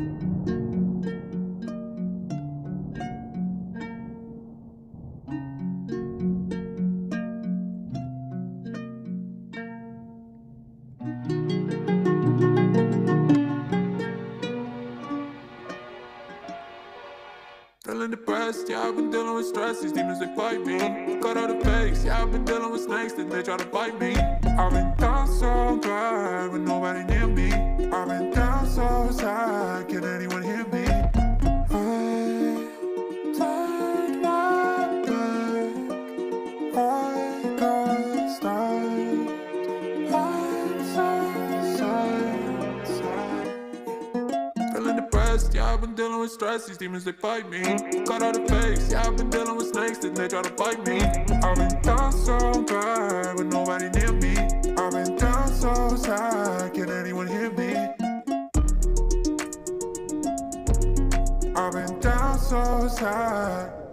Feeling depressed, yeah, I've been dealing with stress. These demons, they fight me. Cut out the face, yeah, I've been dealing with snakes that they try to bite me. I've been down so bad with nobody near me. I've been down so sad, can anyone hear me? I take my back, I got stuck. I'm so sad. Feeling depressed, yeah, I've been dealing with stress. These demons, they fight me. Cut out the face, yeah, I've been dealing with snakes that they try to bite me. I've been down so bad with nobody near me. I've been down so sad, can anyone hear me? I've been down so sad.